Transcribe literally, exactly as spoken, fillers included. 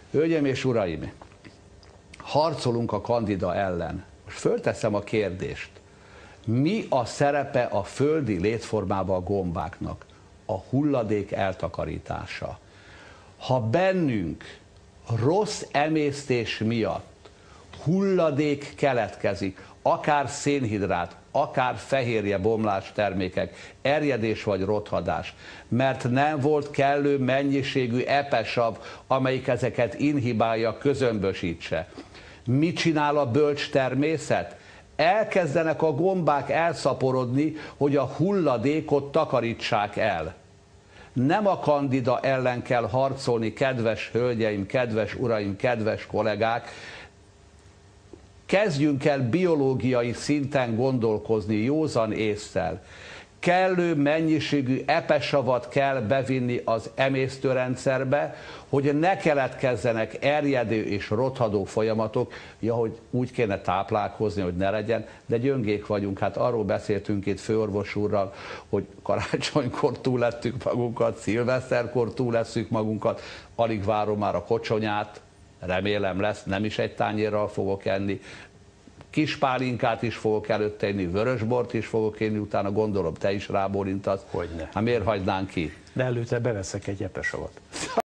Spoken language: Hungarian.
Hölgyeim és uraim, harcolunk a Candida ellen. Most fölteszem a kérdést. Mi a szerepe a földi létformában a gombáknak? A hulladék eltakarítása. Ha bennünk rossz emésztés miatt hulladék keletkezik, akár szénhidrát, akár fehérje bomlás termékek, erjedés vagy rothadás, mert nem volt kellő mennyiségű epesav, amelyik ezeket inhibálja, közömbösítse. Mit csinál a bölcs természet? Elkezdenek a gombák elszaporodni, hogy a hulladékot takarítsák el. Nem a Candida ellen kell harcolni, kedves hölgyeim, kedves uraim, kedves kollégák. Kezdjünk el biológiai szinten gondolkozni, józan ésszel. Kellő mennyiségű epesavat kell bevinni az emésztőrendszerbe, hogy ne keletkezzenek erjedő és rothadó folyamatok, ja, hogy úgy kéne táplálkozni, hogy ne legyen, de gyöngék vagyunk. Hát arról beszéltünk itt főorvos úrral, hogy karácsonykor túl lettük magunkat, szilveszterkor túl leszünk magunkat, alig várom már a kocsonyát, remélem lesz, nem is egy tányérral fogok enni, kis pálinkát is fogok előtte inni, vörösbort is fogok inni, utána gondolom te is rábólintasz. Hogyne. Hát miért hagynánk ki? De előtte beveszek egy epesavat.